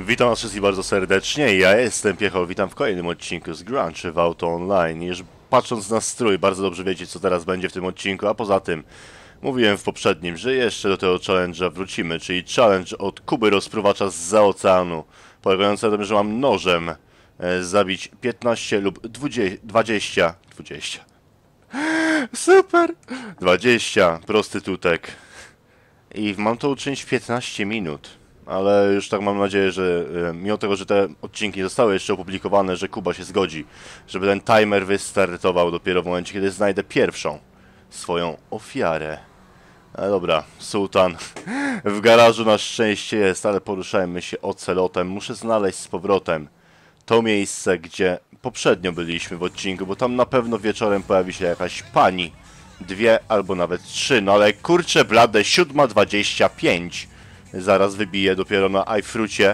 Witam was wszystkich bardzo serdecznie, ja jestem Piechol, witam w kolejnym odcinku z Grunge w Auto Online. Już patrząc na strój, bardzo dobrze wiecie, co teraz będzie w tym odcinku, a poza tym mówiłem w poprzednim, że jeszcze do tego challenge'a wrócimy, czyli challenge od Kuby Rozpruwacza zza oceanu, polegający na tym, że mam nożem zabić 15 lub 20, super, 20 prostytutek i mam to uczynić w 15 minut. Ale już tak mam nadzieję, że mimo tego, że te odcinki nie zostały jeszcze opublikowane, że Kuba się zgodzi, żeby ten timer wystartował dopiero w momencie, kiedy znajdę pierwszą swoją ofiarę. Ale dobra, sułtan w garażu na szczęście jest, ale poruszajmy się ocelotem. Muszę znaleźć z powrotem to miejsce, gdzie poprzednio byliśmy w odcinku, bo tam na pewno wieczorem pojawi się jakaś pani. 2 albo nawet 3, no ale kurczę blade, 7:25. Zaraz wybiję dopiero na iFrucie.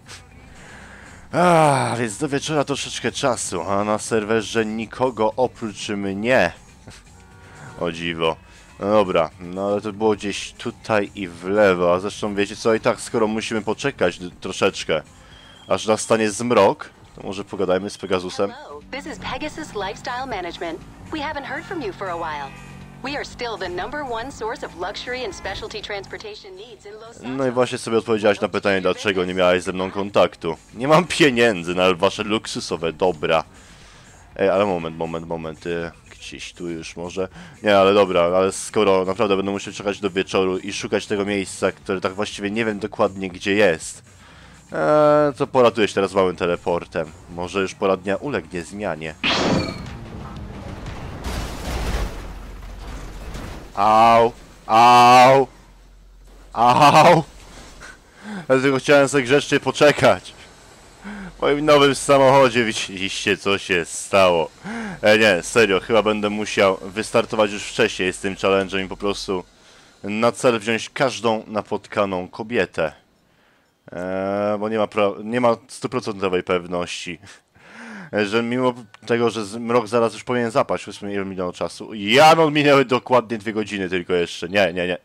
Więc do wieczora troszeczkę czasu, a na serwerze nikogo oprócz mnie. O dziwo. No dobra, no ale to było gdzieś tutaj i w lewo, a zresztą wiecie co, i tak skoro musimy poczekać troszeczkę, aż nastanie zmrok, to może pogadajmy z Pegasusem. Hello, this is Pegasus Lifestyle Management. We haven't heard from you for a while. We are still the #1 source of luxury and specialty transportation needs in Los Santos. No i właśnie sobie odpowiedziałaś na pytanie, dlaczego nie miałaś ze mną kontaktu. Nie mam pieniędzy na wasze luksusowe dobra. Ej, ale moment. Gdzieś tu już może. Nie, ale dobra, ale skoro naprawdę będę musiał czekać do wieczoru i szukać tego miejsca, które tak właściwie nie wiem dokładnie gdzie jest, to poratuję się teraz małym teleportem. Może już pora dnia ulegnie zmianie. Au! Dlatego chciałem sobie grzecznie poczekać. W moim nowym samochodzie widzieliście, co się stało. Nie, serio, chyba będę musiał wystartować już wcześniej z tym challenge'em i po prostu na cel wziąć każdą napotkaną kobietę. Bo nie ma 100% pewności, że mimo tego, że mrok zaraz już powinien zapaść, powiedzmy ile minęło czasu. No minęły dokładnie 2 godziny tylko jeszcze. Nie!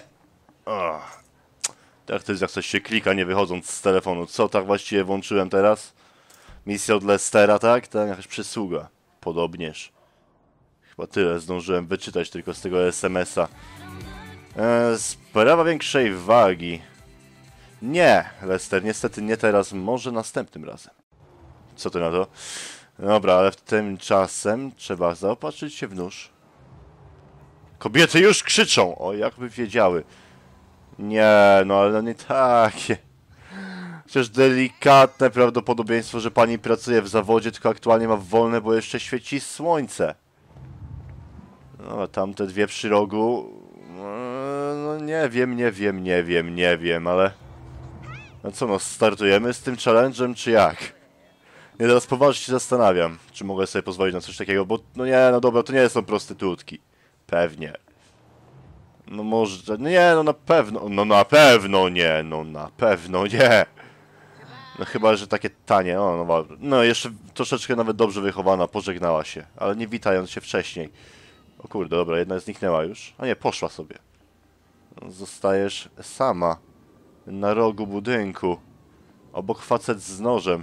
Tak to jest, jak coś się klika, nie wychodząc z telefonu. Co tak właściwie włączyłem teraz? Misja od Lestera, tak? Tak, jakaś przysługa. Podobnież. Chyba tyle zdążyłem wyczytać tylko z tego SMS-a. Sprawa większej wagi. Nie, Lester, niestety nie teraz, może następnym razem. Co ty na to? Dobra, ale tymczasem trzeba zaopatrzyć się w nóż. Kobiety już krzyczą! O, jakby wiedziały. Nie, no ale nie takie. Przecież delikatne prawdopodobieństwo, że pani pracuje w zawodzie, tylko aktualnie ma wolne, bo jeszcze świeci słońce. No, a tamte 2 przy rogu... No nie wiem, ale... No co, no startujemy z tym challenge'em, czy jak? Nie, teraz poważnie się zastanawiam, czy mogę sobie pozwolić na coś takiego, bo... No nie, no dobra, to nie są prostytutki. Pewnie. No może... Nie, no na pewno... No na pewno nie, no na pewno nie. No chyba, że takie tanie, o no, no jeszcze troszeczkę nawet dobrze wychowana, pożegnała się, ale nie witając się wcześniej. O kurde, dobra, jedna zniknęła już. A nie, poszła sobie. Zostajesz sama. Na rogu budynku. Obok facet z nożem.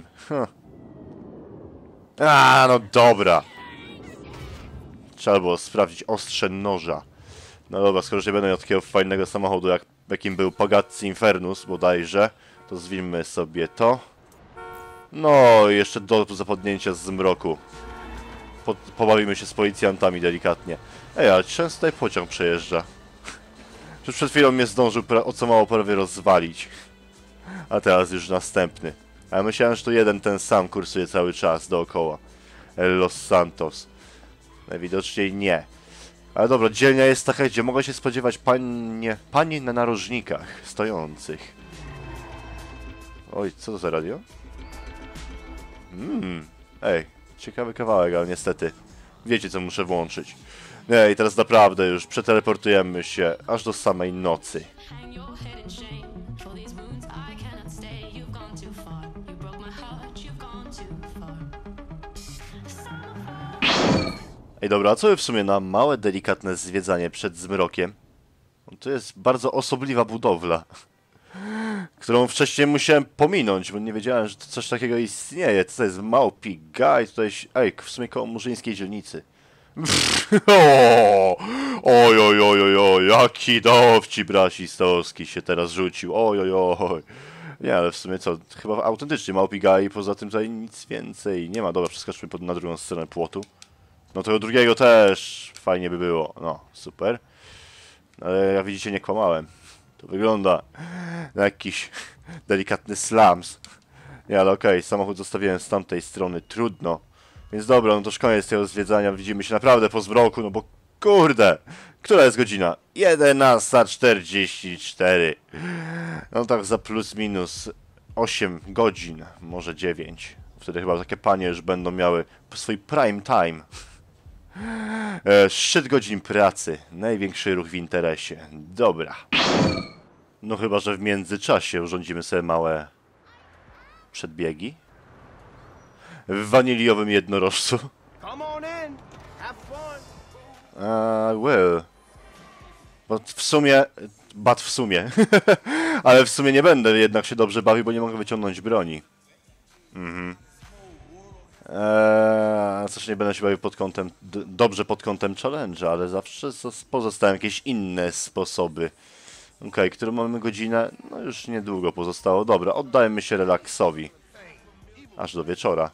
No dobra. Trzeba było sprawdzić ostrze noża. No dobra, skoro nie będę miał takiego fajnego samochodu, jakim był Pagazzi Infernus bodajże, to zwinmy sobie to. No i jeszcze do zapadnięcia z zmroku. Pobawimy się z policjantami delikatnie. Ej, ale często tutaj pociąg przejeżdża. Przed chwilą mnie zdążył o co mało prawie rozwalić. A teraz już następny. A ja myślałem, że to jeden ten sam kursuje cały czas dookoła. Los Santos. Najwidoczniej nie. Ale dobra, dzielnia jest taka, gdzie mogę się spodziewać pani na narożnikach stojących. Oj, co to za radio? Ej, ciekawy kawałek, ale niestety wiecie, co muszę włączyć. Nie, i teraz naprawdę już przeteleportujemy się aż do samej nocy. Ej, dobra, a co wy w sumie na małe, delikatne zwiedzanie przed zmrokiem? To jest bardzo osobliwa budowla. którą wcześniej musiałem pominąć, bo nie wiedziałem, że to coś takiego istnieje. Co to jest Małpi Guy? Tutaj, ej, w sumie koło murzyńskiej dzielnicy. Oj, oj, oj, oj, oj, jaki dowcip rasistowski się teraz rzucił. Oj, oj, oj. Nie, ale w sumie co, chyba autentycznie Małpi Guy i poza tym tutaj nic więcej nie ma. Dobra, przeskoczmy na drugą stronę płotu. No tego drugiego też fajnie by było. No, super. Ale jak widzicie, nie kłamałem. To wygląda na jakiś delikatny slums. Nie, ale okej, samochód zostawiłem z tamtej strony, trudno. Więc dobra, no to już koniec tego zwiedzania, widzimy się naprawdę po zmroku, no bo kurde, która jest godzina? 11:44. No tak za plus minus 8 godzin, może 9. Wtedy chyba takie panie już będą miały swój prime time. Szczyt godzin pracy, największy ruch w interesie. Dobra. No chyba, że w międzyczasie urządzimy sobie małe przedbiegi. W waniliowym jednorożcu. Well. W sumie. Ale w sumie nie będę jednak się dobrze bawił, bo nie mogę wyciągnąć broni. Coś nie będę się bawił dobrze pod kątem challenge'a, ale zawsze pozostają jakieś inne sposoby. Okej, którą mamy godzinę? No już niedługo pozostało. Dobra, oddajmy się relaksowi. Aż do wieczora.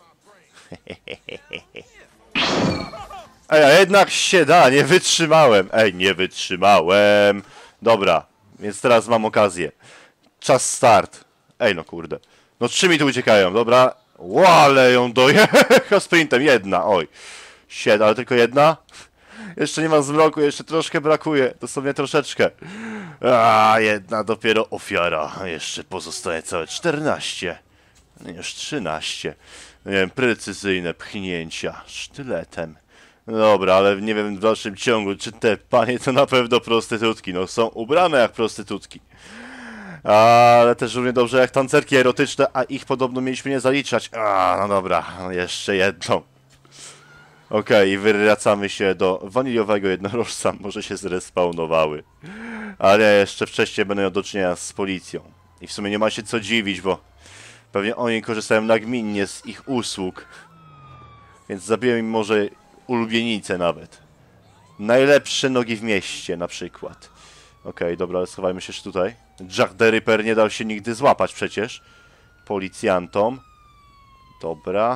Ej, a jednak się da, nie wytrzymałem. Ej, nie wytrzymałem. Dobra, więc teraz mam okazję. Czas start. Ej, no kurde. No 3 mi tu uciekają, dobra. Łale ją dojechał sprintem. Jedna, oj. Ale tylko jedna? Jeszcze nie ma zmroku, jeszcze troszkę brakuje. Dosłownie troszeczkę. Jedna dopiero ofiara. Jeszcze pozostaje całe 14. No już 13. Nie wiem, precyzyjne pchnięcia sztyletem. No dobra, ale nie wiem w dalszym ciągu, czy te panie to na pewno prostytutki. No są ubrane jak prostytutki. Ale też równie dobrze jak tancerki erotyczne, a ich podobno mieliśmy nie zaliczać. No dobra, jeszcze jedną. Okej, wracamy się do waniliowego jednorożca. Może się zrespawnowały. Ale jeszcze wcześniej będę miał do czynienia z policją. I w sumie nie ma się co dziwić, bo pewnie oni korzystają nagminnie z ich usług. Więc zabiję im może ulubienicę nawet. Najlepsze nogi w mieście na przykład. Okej, dobra, ale schowajmy się jeszcze tutaj. Jack the Ripper nie dał się nigdy złapać przecież. Policjantom. Dobra.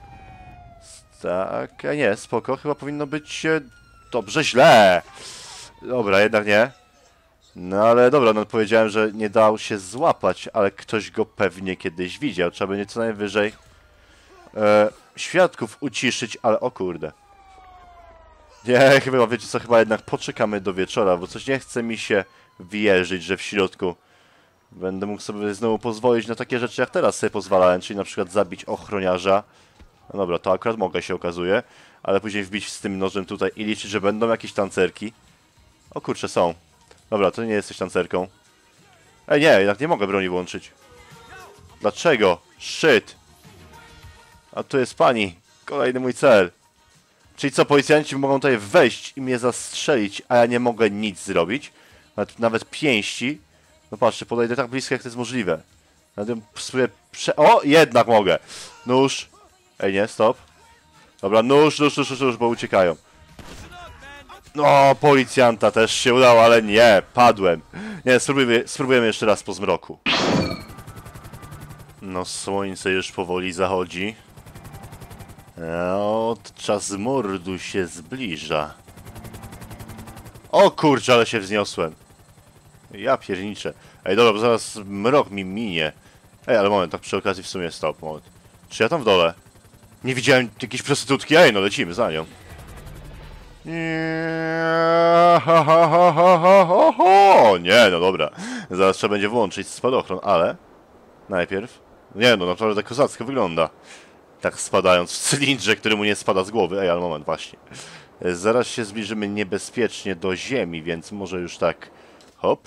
Tak, nie, spoko. Chyba powinno być dobrze, źle. Dobra, jednak nie. No ale dobra, no powiedziałem, że nie dał się złapać, ale ktoś go pewnie kiedyś widział. Trzeba będzie co najwyżej świadków uciszyć, ale o kurde. Nie, chyba wiecie co, chyba jednak poczekamy do wieczora, bo coś nie chce mi się wierzyć, że w środku będę mógł sobie znowu pozwolić na takie rzeczy, jak teraz sobie pozwalałem, czyli na przykład zabić ochroniarza. No dobra, to akurat mogę, się okazuje, ale później wbić z tym nożem tutaj i liczyć, że będą jakieś tancerki. O kurczę, są. Dobra, to nie jesteś tancerką. Ej, nie, jednak nie mogę broni włączyć. Dlaczego? Shit. A tu jest pani. Kolejny mój cel. Czyli co, policjanci mogą tutaj wejść i mnie zastrzelić, a ja nie mogę nic zrobić? Nawet pięści. No patrzcie, podejdę tak blisko, jak to jest możliwe. Spróbuję O, jednak mogę. Nóż. Ej, nie, stop. Dobra, nóż, bo uciekają. No, policjanta też się udało, ale nie, padłem. Nie, spróbujemy jeszcze raz po zmroku. No, słońce już powoli zachodzi. Czas mordu się zbliża. O kurczę, ale się wzniosłem. Ja pierniczę. Ej, dobra, bo zaraz mrok mi minie. Ej, ale moment, tak przy okazji w sumie stop, moment. Czy ja tam w dole? Nie widziałem jakiejś prostytutki? Ej, no lecimy za nią. Nie, no dobra. Zaraz trzeba będzie włączyć spadochron, ale... Najpierw... Nie, no naprawdę tak kozacko wygląda. Tak spadając w cylindrze, który mu nie spada z głowy. Ej, ale moment, właśnie. Zaraz się zbliżymy niebezpiecznie do ziemi, więc może już tak... Hop.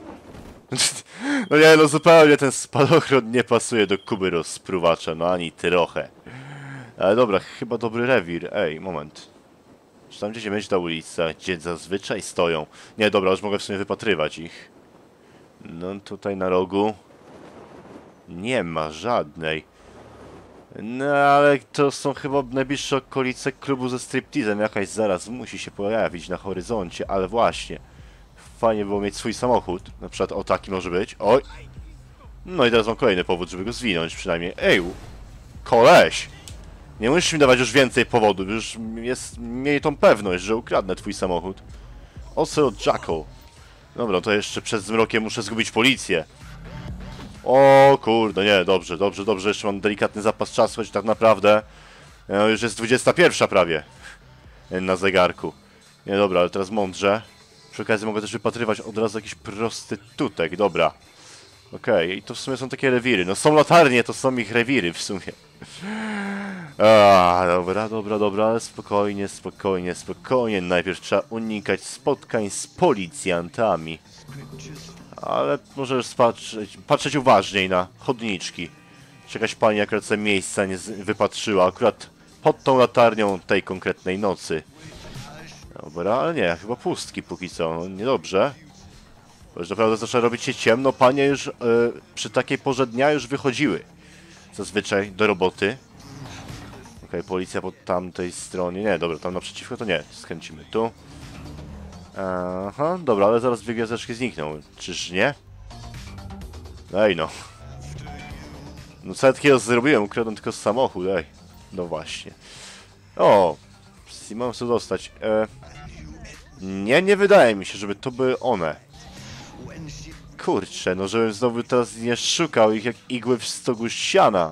No nie, no zupełnie ten spadochron nie pasuje do Kuby rozpruwacza, no ani trochę. Ale dobra, chyba dobry rewir. Ej, moment. Czy tam gdzieś będzie ta ulica, gdzie zazwyczaj stoją? Nie, dobra, już mogę w sumie wypatrywać ich. No tutaj na rogu nie ma żadnej. No ale to są chyba najbliższe okolice klubu ze striptizem. Jakaś zaraz musi się pojawić na horyzoncie, ale właśnie. Fajnie było mieć swój samochód. Na przykład o taki może być. Oj! No i teraz mam kolejny powód, żeby go zwinąć przynajmniej. Ej! Koleś! Nie musisz mi dawać już więcej powodów. Już miej tą pewność, że ukradnę twój samochód. Ocelot Jackal. Dobra, to jeszcze przed zmrokiem muszę zgubić policję. O kurde, nie, dobrze, dobrze, dobrze. Jeszcze mam delikatny zapas czasu, choć tak naprawdę już jest 21 prawie na zegarku. Nie, dobra, ale teraz mądrze. Przy okazji mogę też wypatrywać od razu jakiś prostytutek, dobra. Okej, i to w sumie są takie rewiry. No są latarnie, to są ich rewiry w sumie. Dobra, dobra, dobra, ale spokojnie, spokojnie, spokojnie. Najpierw trzeba unikać spotkań z policjantami. Ale możesz patrzeć uważniej na chodniczki. Czy jakaś pani akurat sobie miejsca nie wypatrzyła, akurat pod tą latarnią tej konkretnej nocy. Dobra, ale nie, chyba pustki póki co, no, niedobrze. Bo już naprawdę zaczyna robić się ciemno, panie już przy takiej porze dnia już wychodziły. Zazwyczaj do roboty. Okej, policja po tamtej stronie, nie, dobra, tam naprzeciwko to nie, skręcimy tu. Aha, dobra, ale zaraz dwie gwiazdeczki znikną, czyż nie? Ej no. No co ja takiego zrobiłem, ukradłem tylko samochód, ej. No właśnie. O, mam co dostać. Nie wydaje mi się, żeby to były one. Kurczę, no żebym znowu teraz nie szukał ich jak igły w stogu siana.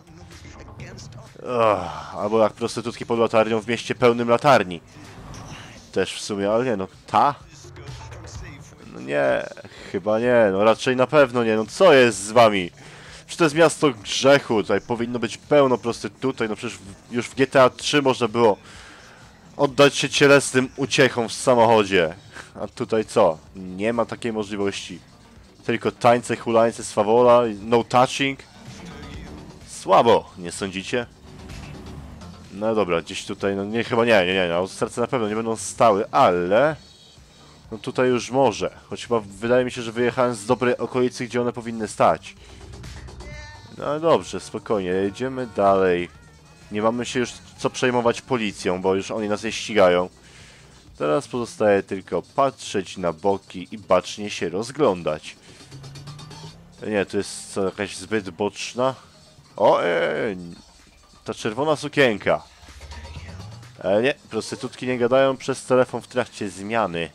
Albo jak prostytutki pod latarnią w mieście pełnym latarni. Też w sumie, ale nie, no ta? No nie, chyba nie, no raczej na pewno nie, no co jest z wami? Przecież to jest miasto grzechu, tutaj powinno być pełno prostytutek, no przecież już w GTA 3 można było oddać się cielesnym uciechom w samochodzie. A tutaj co? Nie ma takiej możliwości. Tylko tańce, hulańce, swawola, no touching. Słabo, nie sądzicie? No dobra, gdzieś tutaj, no nie, chyba nie, no serce na pewno nie będą stały, ale... No tutaj już może, choć chyba wydaje mi się, że wyjechałem z dobrej okolicy, gdzie one powinny stać. No dobrze, spokojnie, jedziemy dalej. Nie mamy się już co przejmować policją, bo już oni nas nie ścigają. Teraz pozostaje tylko patrzeć na boki i bacznie się rozglądać. Nie, to jest co, jakaś zbyt boczna? O, ta czerwona sukienka. Nie, prostytutki nie gadają przez telefon w trakcie zmiany.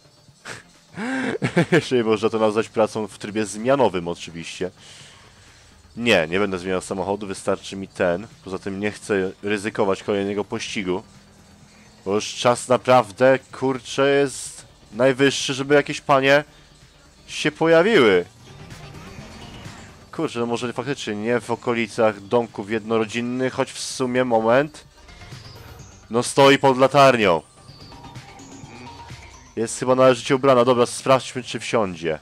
Jeżeli można to nazwać pracą w trybie zmianowym oczywiście. Nie będę zmieniał samochodu, wystarczy mi ten. Poza tym nie chcę ryzykować kolejnego pościgu. Bo już czas naprawdę, kurczę, jest najwyższy, żeby jakieś panie się pojawiły. Kurczę, no może faktycznie nie w okolicach domków jednorodzinnych, choć w sumie moment. No stoi pod latarnią. Jest chyba należycie ubrana. Dobra, sprawdźmy, czy wsiądzie.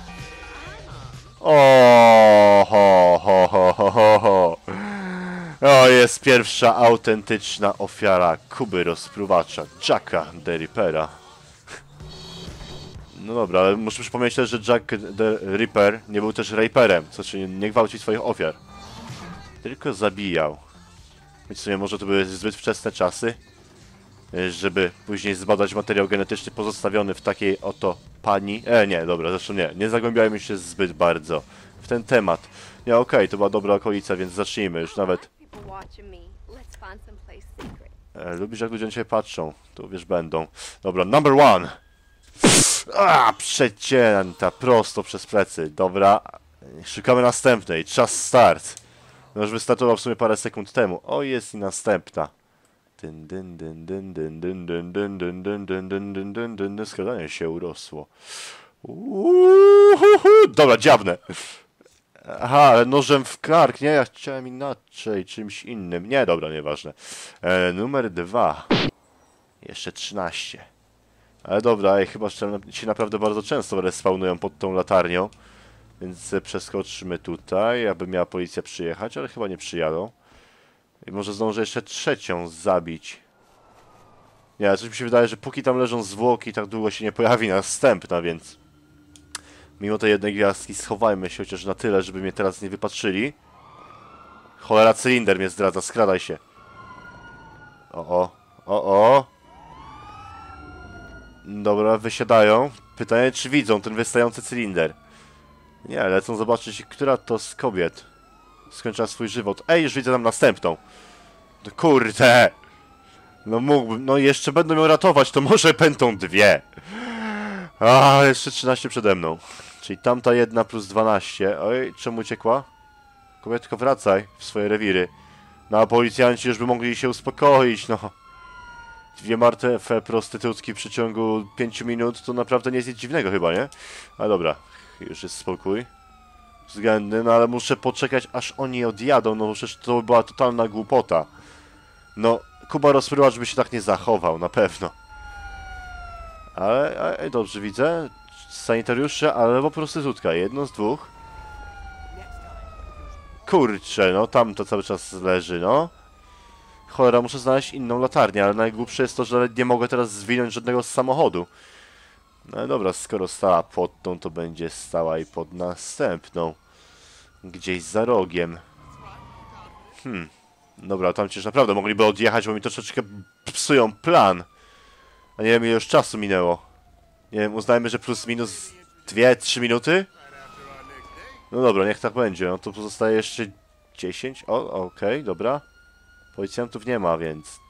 Ho. O, jest pierwsza autentyczna ofiara Kuby rozpruwacza, Jacka the Rippera. No dobra, ale muszę przypomnieć też, że Jack the Ripper nie był też raperem, co czyli nie gwałci swoich ofiar. Tylko zabijał. Więc w sumie może to były zbyt wczesne czasy, żeby później zbadać materiał genetyczny pozostawiony w takiej oto pani. Nie, dobra, zresztą nie zagłębiajmy się zbyt bardzo w ten temat. Nie, okej, to była dobra okolica, więc zacznijmy już nawet. Lubisz, jak ludzie na ciebie patrzą, to wiesz, będą. Dobra, number one! Przecięta, prosto przez plecy. Dobra, szukamy następnej, czas start. No już wystartował w sumie parę sekund temu. O, jest i następna. Skradanie się urosło. Dobra, dziabnę. Aha, ale nożem w kark, nie? Ja chciałem inaczej, czymś innym. Nie, dobra, nieważne. Numer 2. Jeszcze 13. Ale dobra, chyba się naprawdę bardzo często respawnują pod tą latarnią. Więc przeskoczymy tutaj, aby miała policja przyjechać, ale chyba nie przyjadą. I może zdążę jeszcze trzecią zabić. Nie, coś mi się wydaje, że póki tam leżą zwłoki, tak długo się nie pojawi następna, więc... Mimo tej jednej gwiazdki schowajmy się chociaż na tyle, żeby mnie teraz nie wypatrzyli. Cholera, cylinder mnie zdradza, skradaj się. O. Dobra, wysiadają. Pytanie, czy widzą ten wystający cylinder. Nie, lecą zobaczyć, która to z kobiet skończyła swój żywot. Ej, już widzę tam następną. No kurde. No mógłbym, no jeszcze będą ją ratować, to może będą dwie. A, jeszcze 13 przede mną. Czyli tamta jedna plus 12. Oj, czemu uciekła? Kobietko, wracaj w swoje rewiry. No a policjanci już by mogli się uspokoić, no. Dwie martwe prostytutki w przeciągu 5 minut to naprawdę nie jest nic dziwnego chyba, nie? Ale dobra, już jest spokój względny, no ale muszę poczekać aż oni odjadą, no bo przecież to była totalna głupota. No, Kuba Rozprywacz by się tak nie zachował, na pewno. Ale dobrze widzę, sanitariusze, albo prostytutka, jedno z dwóch. Kurczę, no tam to cały czas leży, no. Cholera, muszę znaleźć inną latarnię, ale najgłupsze jest to, że nawet nie mogę teraz zwinąć żadnego z samochodu. No dobra, skoro stała pod tą, to będzie stała i pod następną. Gdzieś za rogiem. Dobra, tam przecież naprawdę mogliby odjechać, bo mi troszeczkę psują plan. A nie wiem, ile już czasu minęło. Nie wiem, uznajmy, że plus minus 2-3 minuty? No dobra, niech tak będzie. No to pozostaje jeszcze 10. O, okej, dobra. Policjantów nie ma, więc...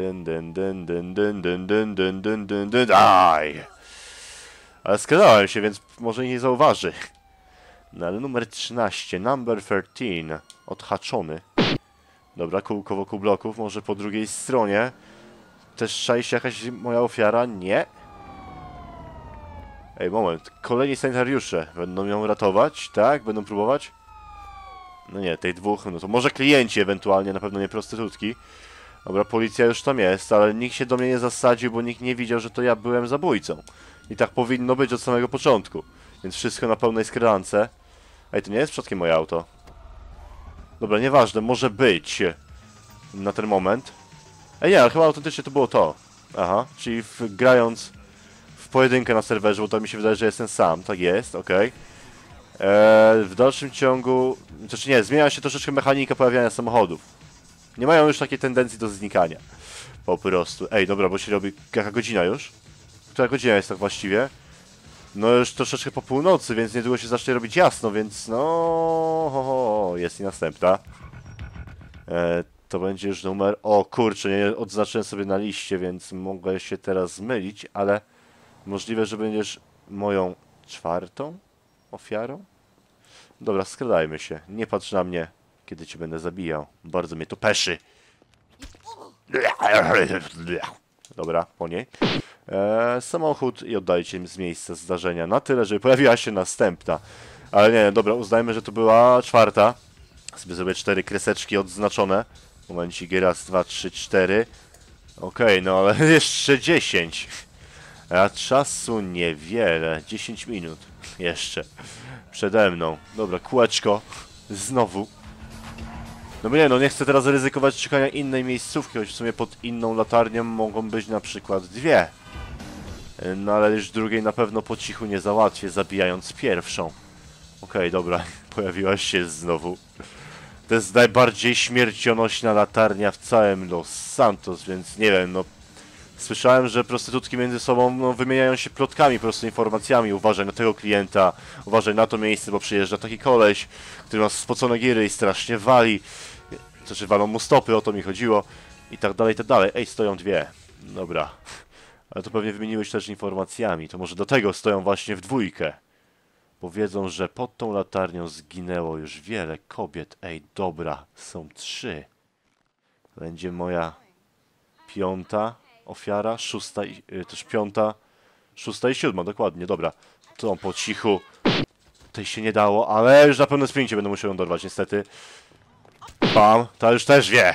Aj! Ale skradałem się, więc może i nie zauważy. No ale numer 13, number 13. Odhaczony. Dobra, kółko wokół bloków, może po drugiej stronie. Też czai się jakaś moja ofiara? Nie. Ej, moment. Kolejni sanitariusze będą ją ratować, tak? Będą próbować? No nie, tej dwóch, no to może klienci ewentualnie, na pewno nie prostytutki. Dobra, policja już tam jest, ale nikt się do mnie nie zasadził, bo nikt nie widział, że to ja byłem zabójcą. I tak powinno być od samego początku. Więc wszystko na pełnej skrylance. Ej, to nie jest przypadkiem moje auto. Dobra, nieważne, może być na ten moment. Ej, nie, ale chyba autentycznie to było to. Aha, czyli grając w pojedynkę na serwerze, bo to mi się wydaje, że jestem sam, tak jest, okej. W dalszym ciągu, znaczy nie, zmienia się troszeczkę mechanika pojawiania samochodów. Nie mają już takiej tendencji do znikania. Po prostu. Ej, dobra, bo się robi jaka godzina już? Która godzina jest tak właściwie? No już troszeczkę po północy, więc niedługo się zacznie robić jasno, więc no... jest i następna. To będzie już numer... O kurczę, nie odznaczyłem sobie na liście, więc mogę się teraz zmylić, ale możliwe, że będziesz moją czwartą ofiarą? Dobra, skradajmy się. Nie patrz na mnie, kiedy cię będę zabijał. Bardzo mnie to peszy. Dobra, po niej. Samochód i oddajcie im z miejsca zdarzenia na tyle, żeby pojawiła się następna. Ale nie, dobra, uznajmy, że to była czwarta. Sobie zrobię 4 kreseczki odznaczone. Momencik, raz, 2, 3, 4. Okej, no ale jeszcze 10. A czasu niewiele. 10 minut jeszcze przede mną. Dobra, kółeczko. Znowu. No bo nie, no nie chcę teraz ryzykować szukania innej miejscówki, choć w sumie pod inną latarnią mogą być na przykład dwie. No ale już drugiej na pewno po cichu nie załatwię, zabijając pierwszą. Okej, dobra, pojawiłaś się znowu. To jest najbardziej śmiercionośna latarnia w całym Los Santos, więc nie wiem, no... Słyszałem, że prostytutki między sobą wymieniają się plotkami, po prostu informacjami. Uważaj na tego klienta, uważaj na to miejsce, bo przyjeżdża taki koleś, który ma spocone giry i strasznie wali. Znaczy walą mu stopy, o to mi chodziło. I tak dalej, i tak dalej. Ej, stoją dwie. Dobra. Ale to pewnie wymieniły się też informacjami. To może do tego stoją właśnie w dwójkę. Bo wiedzą, że pod tą latarnią zginęło już wiele kobiet. Ej, dobra, są 3. Będzie moja 5. ofiara, 6. też 5. 6. i 7. dokładnie, dobra. To po cichu. Tej się nie dało, ale już na pewno sprincie będę musiał ją dorwać, niestety. Bam, ta już też wie.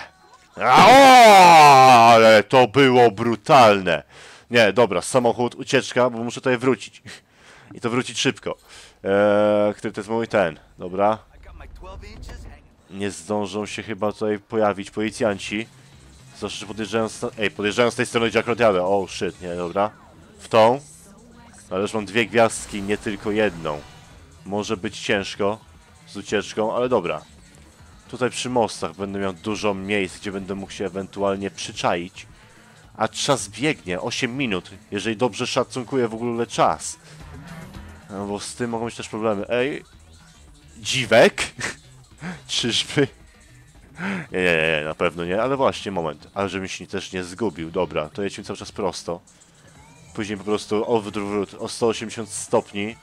Ale to było brutalne. Nie, dobra, samochód, ucieczka, bo muszę tutaj wrócić. I to wrócić szybko. Który to jest mój ten, dobra. Nie zdążą się chyba tutaj pojawić policjanci. Zwłaszcza, że podjeżdżają z tej strony, gdzie akurat jadę. Oh shit, nie, dobra. W tą. Ale już mam 2 gwiazdki, nie tylko jedną. Może być ciężko z ucieczką, ale dobra. Tutaj przy mostach będę miał dużo miejsc, gdzie będę mógł się ewentualnie przyczaić. A czas biegnie, 8 minut, jeżeli dobrze szacunkuję w ogóle czas. No bo z tym mogą być też problemy. Ej, dziwek? Czyżby? Nie, na pewno nie, ale właśnie, moment. Ale żebym się też nie zgubił. Dobra, to jedźmy cały czas prosto. Później po prostu odwrót o 180 stopni.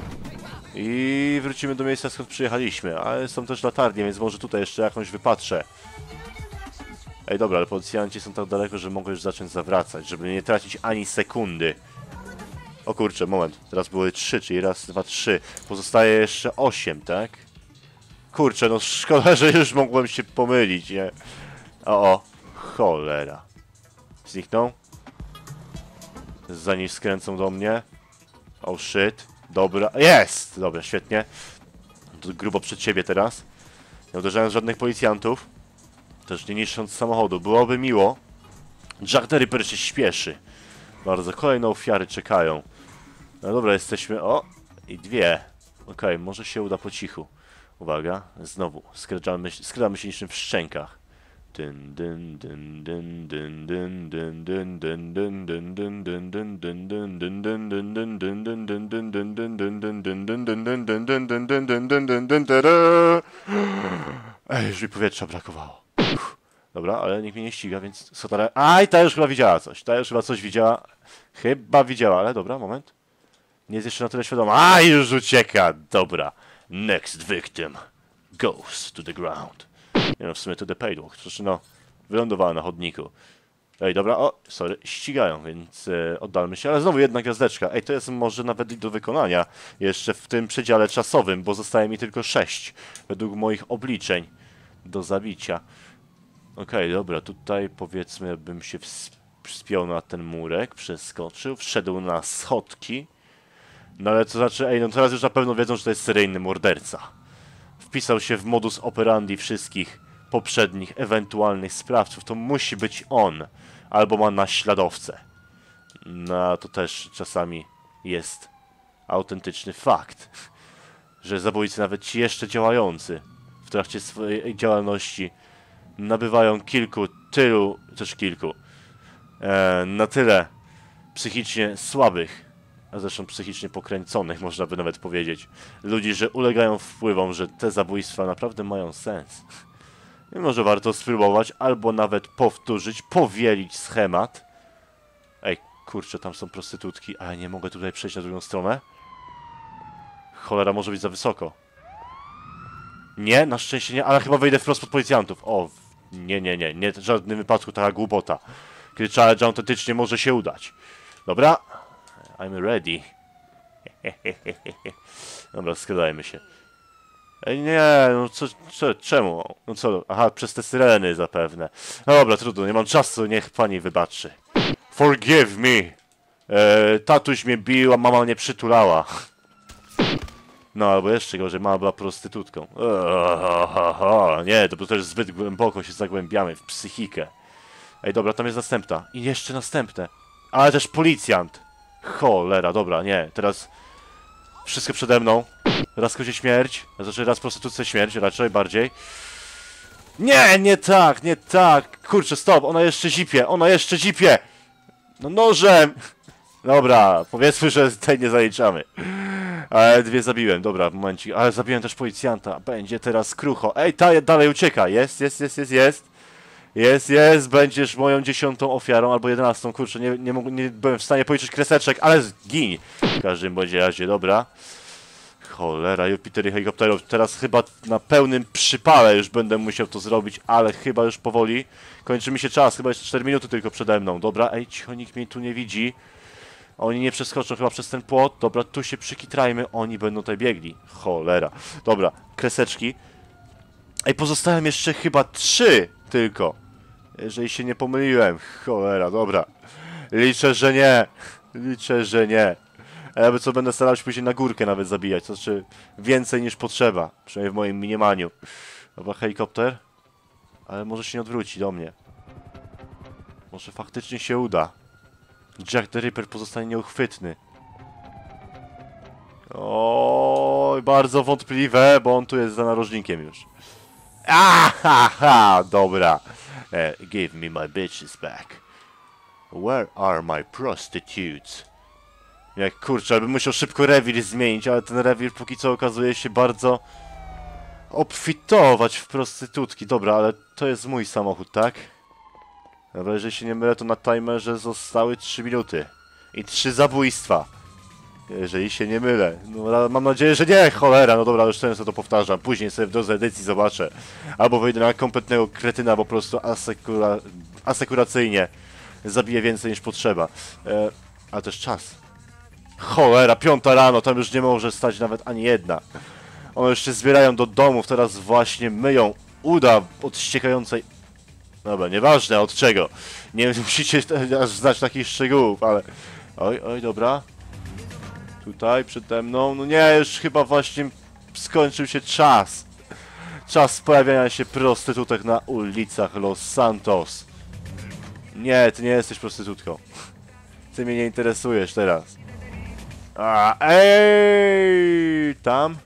I wrócimy do miejsca, skąd przyjechaliśmy. Ale są też latarnie, więc może tutaj jeszcze jakąś wypatrzę. Ej, dobra, ale policjanci są tak daleko, że mogę już zacząć zawracać, żeby nie tracić ani sekundy. O kurczę, moment. Teraz były 3, czyli raz, dwa, 3. Pozostaje jeszcze 8, tak? Kurczę, no szkoda, że już mogłem się pomylić, nie? O, cholera. Zniknął? Zanim skręcą do mnie. Oh shit. Dobra, jest! Dobra, świetnie. To grubo przed siebie teraz. Nie uderzając żadnych policjantów. Też nie niszcząc samochodu. Byłoby miło. Jack the Ripper się śpieszy. Bardzo. Kolejne ofiary czekają. No dobra, jesteśmy... O! I 2. Okej, może się uda po cichu. Uwaga, znowu. Skradamy się niczym w szczękach. Ej, już mi powietrza brakowało. Dobra, ale nikt mnie nie ściga, więc... Aj, ta już chyba widziała coś. Ta już chyba coś widziała. Chyba widziała, ale dobra, moment. Nie jest jeszcze na tyle świadoma. A, już ucieka! Dobra. Next victim goes to the ground. Nie no, w sumie to the paydwalk. Przecież no, wylądowała na chodniku. Ej, dobra, o, sorry, ścigają, więc oddalmy się. Ale znowu jedna gwiazdeczka. Ej, to jest może nawet do wykonania. Jeszcze w tym przedziale czasowym, bo zostaje mi tylko 6. Według moich obliczeń. Do zabicia. Okej, dobra, tutaj powiedzmy, bym się wspiął na ten murek, przeskoczył, wszedł na schodki. No ale to znaczy, ej, no teraz już na pewno wiedzą, że to jest seryjny morderca. Wpisał się w modus operandi wszystkich poprzednich, ewentualnych sprawców. To musi być on. Albo ma naśladowcę. No to też czasami jest autentyczny fakt. Że zabójcy, nawet ci jeszcze działający w trakcie swojej działalności, nabywają na tyle psychicznie słabych, a zresztą psychicznie pokręconych, można by nawet powiedzieć, ludzi, że ulegają wpływom, że te zabójstwa naprawdę mają sens. I może warto spróbować, albo nawet powtórzyć, powielić schemat. Ej, kurczę, tam są prostytutki, a ja nie mogę tutaj przejść na drugą stronę? Cholera, może być za wysoko. Nie, na szczęście nie, ale chyba wejdę wprost pod policjantów. O, nie, w żadnym wypadku taka głupota. Kiedy challenge autentycznie może się udać. Dobra, I'm ready. Dobra, skradajmy się. Ej, nie, no czemu? No co? Aha, przez te syreny zapewne. No dobra, trudno, nie mam czasu, niech pani wybaczy. Forgive me. Tatuś mnie bił, a mama mnie przytulała. No, albo jeszcze gorzej, mama była prostytutką. Nie, to też zbyt głęboko się zagłębiamy w psychikę. Ej, dobra, tam jest następna. I jeszcze następne. Ale też policjant. Cholera, dobra, nie, teraz... Wszystko przede mną. Raz kozie śmierć, znaczy raz prostytucja śmierć, raczej bardziej. Nie, nie tak. Kurczę, stop, ona jeszcze zipie. No nożem. Dobra, powiedzmy, że tej nie zaliczamy. Ale 2 zabiłem, dobra, momencik. Ale zabiłem też policjanta, będzie teraz krucho. Ej, ta dalej ucieka, jest. Będziesz moją 10. ofiarą, albo 11, kurczę, nie byłem w stanie policzyć kreseczek, ale zgiń. W każdym bądź razie, dobra. Cholera, Jupiter i helikopterów. Teraz chyba na pełnym przypale już będę musiał to zrobić, ale chyba już powoli. Kończy mi się czas, chyba jeszcze 4 minuty tylko przede mną. Dobra, ej, cicho, nikt mnie tu nie widzi. Oni nie przeskoczą chyba przez ten płot. Dobra, tu się przykitrajmy, oni będą tutaj biegli. Cholera. Dobra, kreseczki. Ej, pozostałem jeszcze chyba 3 tylko. Jeżeli się nie pomyliłem. Cholera, dobra. Liczę, że nie. A ja by co, będę starał się później na górkę nawet zabijać. To znaczy więcej niż potrzeba. Przynajmniej w moim mniemaniu. Dobra, helikopter. Ale może się nie odwróci do mnie. Może faktycznie się uda. Jack the Ripper pozostanie nieuchwytny. O, Oj, bardzo wątpliwe, bo on tu jest za narożnikiem już. Aha, dobra. Give me my bitches back. Where are my prostitutes? Jak kurczę, bym musiał szybko rewir zmienić, ale ten rewir póki co okazuje się bardzo obfitować w prostytutki. Dobra, ale to jest mój samochód, tak? Dobra, jeżeli się nie mylę, to na timerze zostały 3 minuty. I 3 zabójstwa. Jeżeli się nie mylę. No, mam nadzieję, że nie, cholera. No dobra, już często to powtarzam. Później sobie w drodze edycji zobaczę. Albo wyjdę na kompletnego kretyna, po prostu asekuracyjnie zabiję więcej niż potrzeba. Ale też czas. Cholera, 5 rano, tam już nie może stać nawet ani jedna. One już się zbierają do domów, teraz właśnie myją uda od ściekającej... Dobra, nieważne od czego. Nie musicie aż znać takich szczegółów, ale... Oj, dobra. Tutaj, przede mną. No nie, już chyba właśnie skończył się czas. Czas pojawiania się prostytutek na ulicach Los Santos. Nie, ty nie jesteś prostytutką. Ty mnie nie interesujesz teraz. Ej, tam?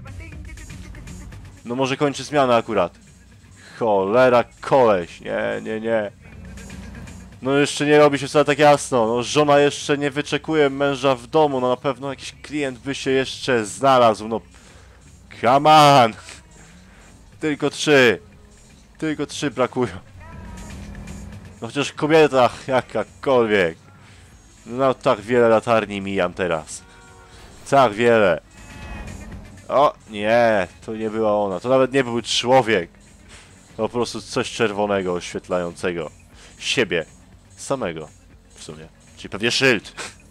No może kończy zmianę akurat. Cholera, koleś. Nie. No jeszcze nie robi się wcale tak jasno. No żona jeszcze nie wyczekuje męża w domu. No na pewno jakiś klient by się jeszcze znalazł. No come on. Tylko 3. Tylko 3 brakują. No chociaż kobieta jakakolwiek. No tak wiele latarni mijam teraz. Tak wiele. O, nie, to nie była ona. To nawet nie był człowiek. To po prostu coś czerwonego oświetlającego siebie samego w sumie. Czyli pewnie szyld.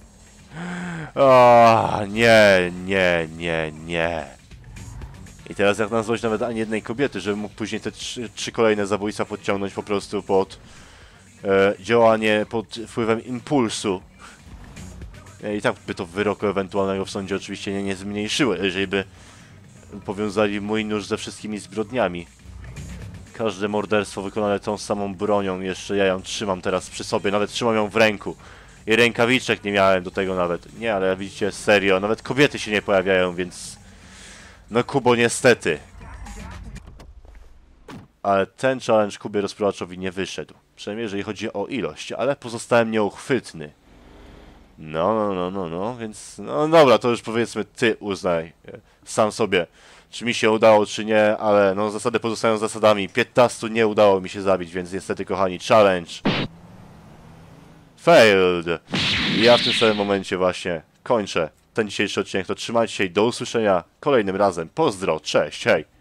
O, nie. I teraz jak nazwać nawet ani jednej kobiety, żeby mógł później te 3 kolejne zabójstwa podciągnąć po prostu pod działanie pod wpływem impulsu. I tak by to wyroku ewentualnego w sądzie oczywiście nie zmniejszyły, jeżeli by powiązali mój nóż ze wszystkimi zbrodniami. Każde morderstwo wykonane tą samą bronią, jeszcze ja ją trzymam teraz przy sobie, nawet trzymam ją w ręku. I rękawiczek nie miałem do tego nawet. Nie, ale widzicie, serio, nawet kobiety się nie pojawiają, więc... No Kubo, niestety. Ale ten challenge Kubie Rozprowaczowi nie wyszedł. Przynajmniej jeżeli chodzi o ilość, ale pozostałem nieuchwytny. No, więc... No dobra, to już powiedzmy ty uznaj sam sobie, czy mi się udało, czy nie, ale no zasady pozostają zasadami. 15 nie udało mi się zabić, więc niestety, kochani, challenge failed. I ja w tym samym momencie właśnie kończę ten dzisiejszy odcinek. To trzymajcie się i do usłyszenia kolejnym razem. Pozdro, cześć, hej!